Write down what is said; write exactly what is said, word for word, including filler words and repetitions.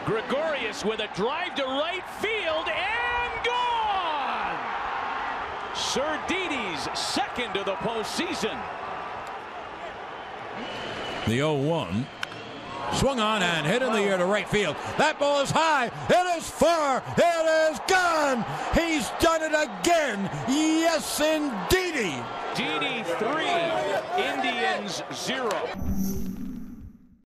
Gregorius with a drive to right field and gone! Sir Didi's second of the postseason. The oh one. Swung on and hit in the air to right field. That ball is high. It is far. It is gone. He's done it again. Yes, indeedy. Didi three, Indians zero.